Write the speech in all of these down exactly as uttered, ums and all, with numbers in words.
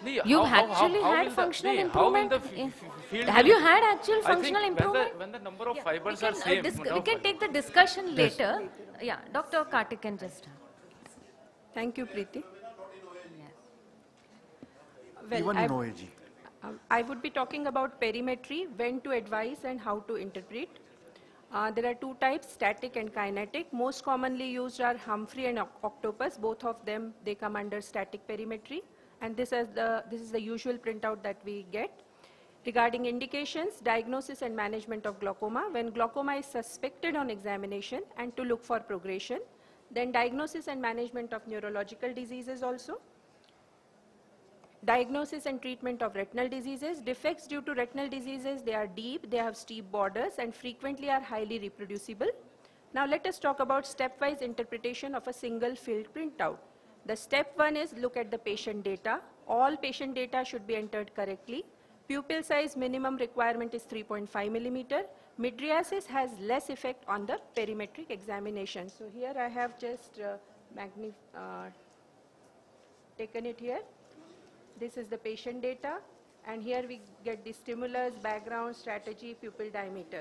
You've how, actually how, how had functional the, improvement? How in the field Have you had actual functional I think improvement? When the, when the number of Yeah, fibers we are can, same. uh, dis no, we can take the discussion Yes. later. Yeah, Doctor Kartik can just. Thank you, Preeti. Yes. Well, Even I, in O A G. um, I would be talking about perimetry, when to advise and how to interpret. Uh, there are two types, static and kinetic. Most commonly used are Humphrey and octopus. Both of them, they come under static perimetry. And this is the, this is the usual printout that we get. Regarding indications, diagnosis and management of glaucoma. When glaucoma is suspected on examination and to look for progression. Then diagnosis and management of neurological diseases also. Diagnosis and treatment of retinal diseases. Defects due to retinal diseases, they are deep, they have steep borders and frequently are highly reproducible. Now let us talk about stepwise interpretation of a single field printout. The step one is look at the patient data. All patient data should be entered correctly. Pupil size minimum requirement is three point five millimeter. Mydriasis has less effect on the perimetric examination. So here I have just uh, magnif uh, taken it here. This is the patient data, and here we get the stimulus, background, strategy, pupil diameter.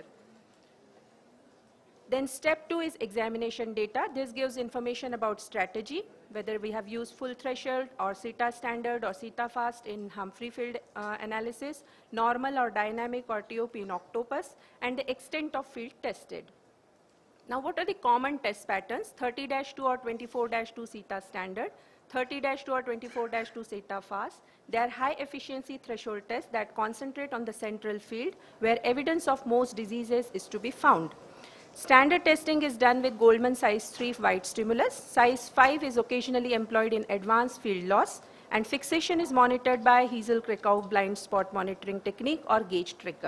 Then step two is examination data. This gives information about strategy, whether we have used full threshold or CETA standard or CETA fast in Humphrey field uh, analysis, normal or dynamic or T O P in octopus, and the extent of field tested. Now what are the common test patterns? thirty dash two or twenty-four dash two CETA standard, thirty dash two or twenty-four dash two CETA fast. They are high efficiency threshold tests that concentrate on the central field where evidence of most diseases is to be found. Standard testing is done with Goldman size three white stimulus. Size five is occasionally employed in advanced field loss, and fixation is monitored by Hazel-Krakow blind spot monitoring technique or gauge trigger.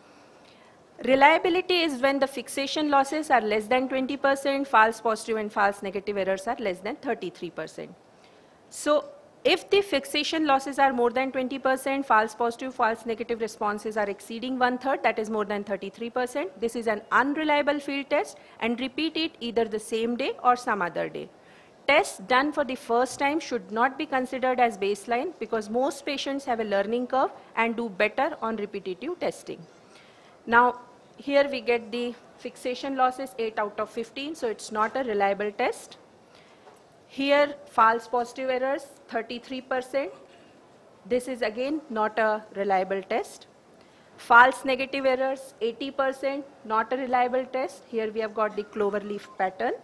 Reliability is when the fixation losses are less than twenty percent, false positive and false negative errors are less than thirty-three percent. So if the fixation losses are more than twenty percent, false positive, false negative responses are exceeding one-third, that is more than thirty-three percent, this is an unreliable field test, and repeat it either the same day or some other day. Tests done for the first time should not be considered as baseline because most patients have a learning curve and do better on repetitive testing. Now, here we get the fixation losses eight out of fifteen, so it's not a reliable test. Here, false positive errors, thirty-three percent. This is again not a reliable test. False negative errors, eighty percent, not a reliable test. Here we have got the cloverleaf pattern.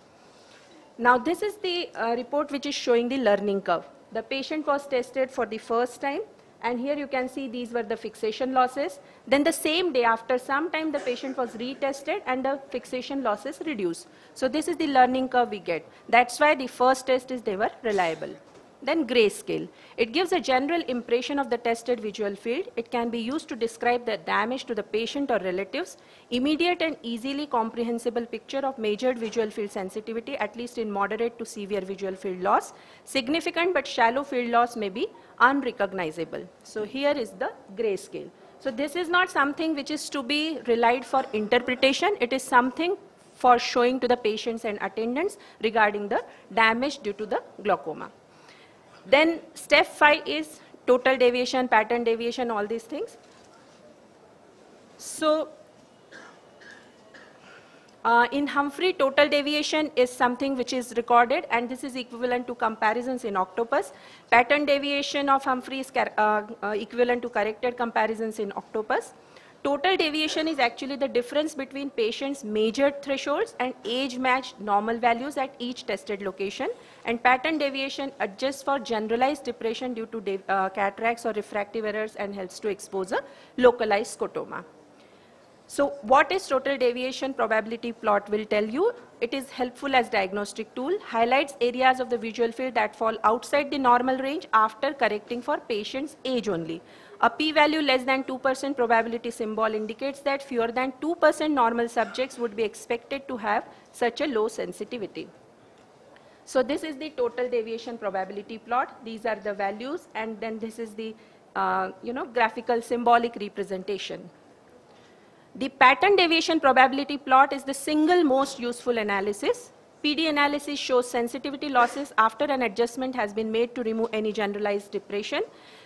Now this is the uh, report which is showing the learning curve. The patient was tested for the first time, and here you can see these were the fixation losses. Then the same day, after some time, the patient was retested and the fixation losses reduced. So this is the learning curve we get. That's why the first test is they were reliable. Then grayscale. It gives a general impression of the tested visual field. It can be used to describe the damage to the patient or relatives. Immediate and easily comprehensible picture of measured visual field sensitivity, at least in moderate to severe visual field loss. Significant but shallow field loss may be unrecognizable. So here is the grayscale. So this is not something which is to be relied for interpretation. It is something for showing to the patients and attendants regarding the damage due to the glaucoma. Then step five is total deviation, pattern deviation, all these things. So uh, in Humphrey, total deviation is something which is recorded, and this is equivalent to comparisons in octopus. Pattern deviation of Humphrey is uh, uh, equivalent to corrected comparisons in octopus. Total deviation is actually the difference between patients' measured thresholds and age-matched normal values at each tested location. And pattern deviation adjusts for generalized depression due to uh, cataracts or refractive errors and helps to expose a localized scotoma. So what is total deviation probability plot will tell you. It is helpful as diagnostic tool, highlights areas of the visual field that fall outside the normal range after correcting for patient's age only. A p-value less than two percent probability symbol indicates that fewer than two percent normal subjects would be expected to have such a low sensitivity. So this is the total deviation probability plot. These are the values, and then this is the uh, you know, graphical symbolic representation. The pattern deviation probability plot is the single most useful analysis. P D analysis shows sensitivity losses after an adjustment has been made to remove any generalized depression.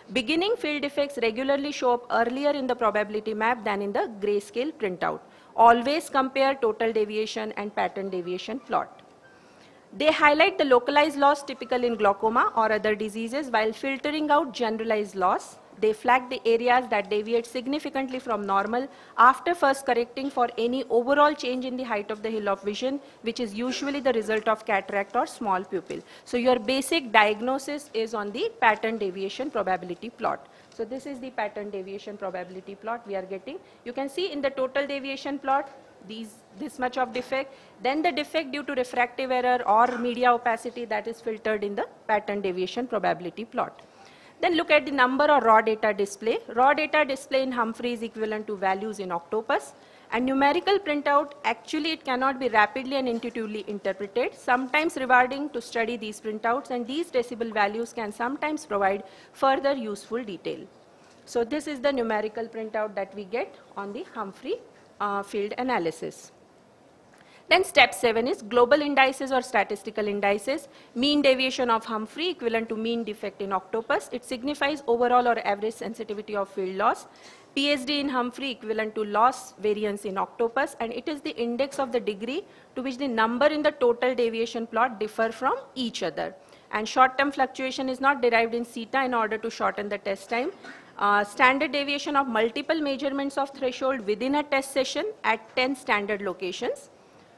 Beginning field defects regularly show up earlier in the probability map than in the grayscale printout. Always compare total deviation and pattern deviation plot. They highlight the localized loss typical in glaucoma or other diseases while filtering out generalized loss. They flag the areas that deviate significantly from normal after first correcting for any overall change in the height of the hill of vision, which is usually the result of cataract or small pupil. So your basic diagnosis is on the pattern deviation probability plot. So this is the pattern deviation probability plot we are getting. You can see in the total deviation plot, these, this much of defect, then the defect due to refractive error or media opacity that is filtered in the pattern deviation probability plot. Then look at the number or raw data display. Raw data display in Humphrey is equivalent to values in Octopus. And numerical printout, actually it cannot be rapidly and intuitively interpreted. Sometimes rewarding to study these printouts, and these decibel values can sometimes provide further useful detail. So this is the numerical printout that we get on the Humphrey uh, field analysis. Then step seven is global indices or statistical indices. Mean deviation of Humphrey equivalent to mean defect in Octopus. It signifies overall or average sensitivity of field loss. P S D in Humphrey equivalent to loss variance in Octopus, and it is the index of the degree to which the number in the total deviation plot differ from each other. And short-term fluctuation is not derived in theta in order to shorten the test time. Uh, standard deviation of multiple measurements of threshold within a test session at ten standard locations.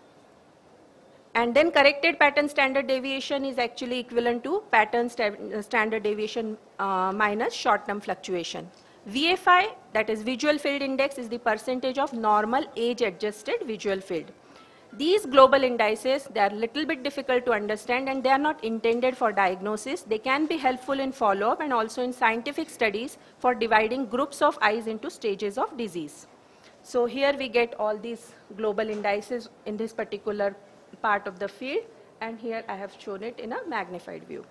And then corrected pattern standard deviation is actually equivalent to pattern sta standard deviation uh, minus short-term fluctuation. V F I, that is visual field index, is the percentage of normal age-adjusted visual field. These global indices, they are a little bit difficult to understand and they are not intended for diagnosis. They can be helpful in follow-up and also in scientific studies for dividing groups of eyes into stages of disease. So here we get all these global indices in this particular part of the field, and here I have shown it in a magnified view.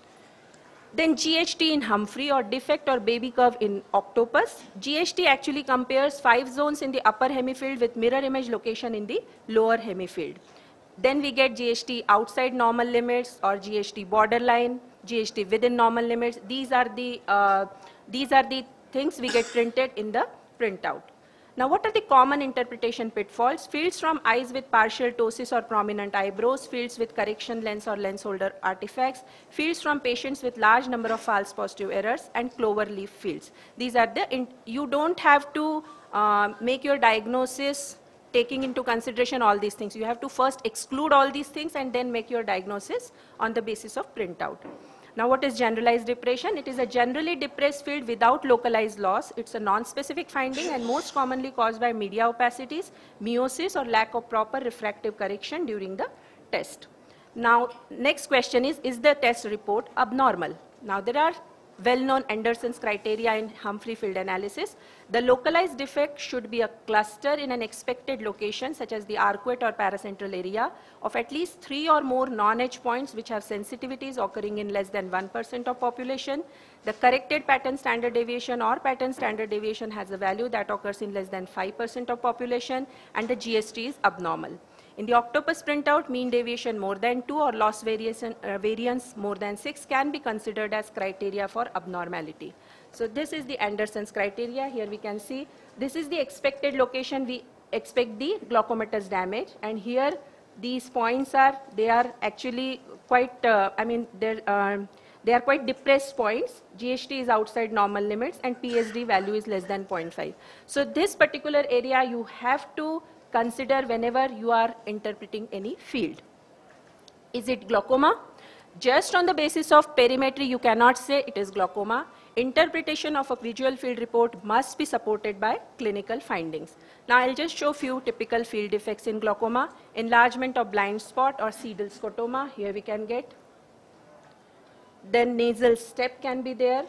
Then G H T in Humphrey, or defect or baby curve in Octopus. G H T actually compares five zones in the upper hemifield with mirror image location in the lower hemifield. Then we get G H T outside normal limits or G H T borderline, G H T within normal limits. These are the, uh, these are the things we get printed in the printout. Now, what are the common interpretation pitfalls? Fields from eyes with partial ptosis or prominent eyebrows, fields with correction lens or lens holder artifacts, fields from patients with large number of false positive errors, and clover leaf fields. These are the, in, you don't have to uh, make your diagnosis taking into consideration all these things. You have to first exclude all these things and then make your diagnosis on the basis of printout. Now, what is generalized depression? It is a generally depressed field without localized loss. It's a non-specific finding and most commonly caused by media opacities, meiosis, or lack of proper refractive correction during the test. Now, next question is, is the test report abnormal? Now, there are well-known Anderson's criteria in Humphrey field analysis. The localized defect should be a cluster in an expected location, such as the arcuate or paracentral area, of at least three or more non-edge points which have sensitivities occurring in less than one percent of population. The corrected pattern standard deviation or pattern standard deviation has a value that occurs in less than five percent of population, and the G S T is abnormal. In the Octopus printout, mean deviation more than two or loss variation, uh, variance more than six can be considered as criteria for abnormality. So this is the Anderson's criteria. Here we can see this is the expected location we expect the glaucomatous damage, and here these points are, they are actually quite, uh, I mean, they're, uh, they are quite depressed points. G H T is outside normal limits and P S D value is less than zero point five. So this particular area you have to consider whenever you are interpreting any field. Is it glaucoma? Just on the basis of perimetry, you cannot say it is glaucoma. Interpretation of a visual field report must be supported by clinical findings. Now, I'll just show few typical field defects in glaucoma. Enlargement of blind spot or sedal scotoma, here we can get. Then nasal step can be there.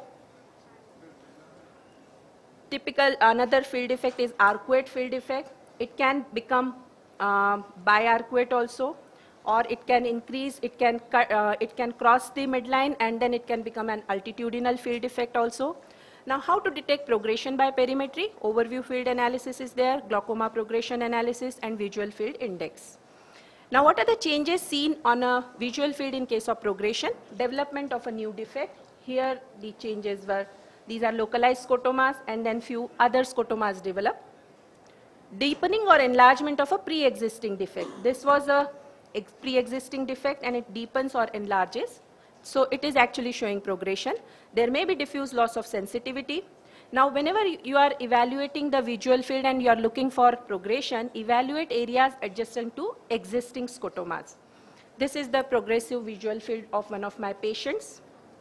Typical, another field defect is arcuate field defect. It can become uh, biarcuate also, or it can increase, it can, uh, it can cross the midline and then it can become an altitudinal field defect also. Now, how to detect progression by perimetry? Overview field analysis is there, glaucoma progression analysis, and visual field index. Now, what are the changes seen on a visual field in case of progression? Development of a new defect. Here the changes were These are localized scotomas, and then few other scotomas develop. Deepening or enlargement of a pre-existing defect. This was a pre-existing defect and it deepens or enlarges. So it is actually showing progression. There may be diffuse loss of sensitivity. Now whenever you are evaluating the visual field and you are looking for progression, evaluate areas adjacent to existing scotomas. This is the progressive visual field of one of my patients.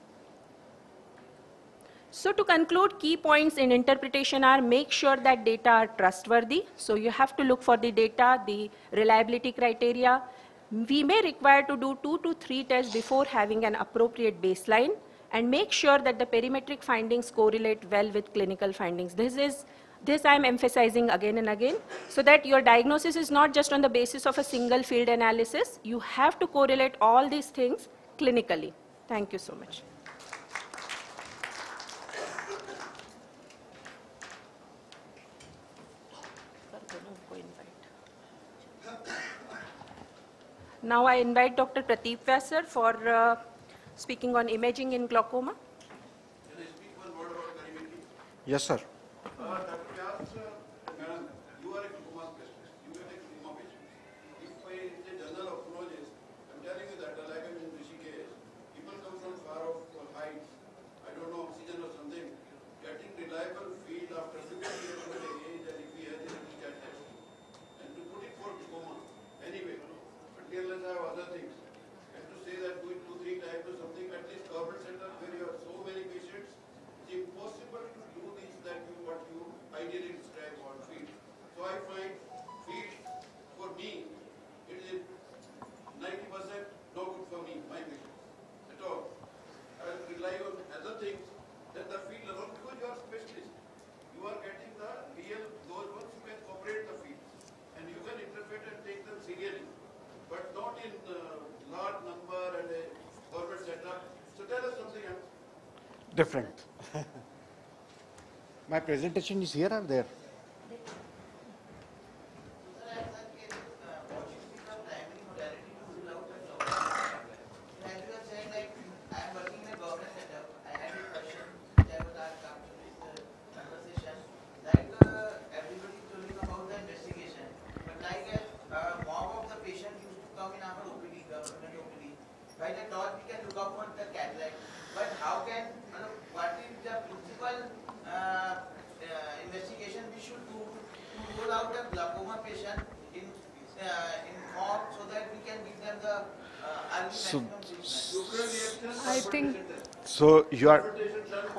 So to conclude, key points in interpretation are make sure that data are trustworthy. So you have to look for the data, the reliability criteria. We may require to do two to three tests before having an appropriate baseline, and make sure that the perimetric findings correlate well with clinical findings. This is This I am emphasizing again and again, so that your diagnosis is not just on the basis of a single field analysis. You have to correlate all these things clinically. Thank you so much. Now I invite Doctor Pradeep Vyasar for uh, speaking on imaging in glaucoma. Can I speak one word about perimetry? Yes, sir. Uh, Doctor Vyas, uh, madam, you are a glaucoma specialist. You get a glaucoma patient. If I, in the journal of ophthalmologist, I'm telling you that like I'm in Rishikesh, people come from far off heights, I don't know, oxygen or something, getting reliable field after fifty years of age, and if we have the cat test. And to put it for glaucoma, anyway, but let's have other things. And to say that doing two, three times or something, at least government center where you have so many patients, it's impossible to do these that you what you ideally describe on field. So I find field for me, it is ninety percent no good for me, my patients, at all. I will rely on other things than the field alone because you are specialist. You are getting the real, those ones who can operate the field. And you can interpret and take them seriously. But not in uh, large number and a government setup. So tell us something else. Different. My presentation is here or there? By the thought we can look up on the cataract, but how can, uh, what is the principal uh, uh, investigation we should do to rule out a glaucoma patient in uh, in form so that we can give them the uh, early So, maximum treatment? I think So you are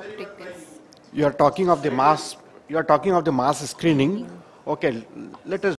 you are talking of the mass you are talking of the mass screening. Okay, let us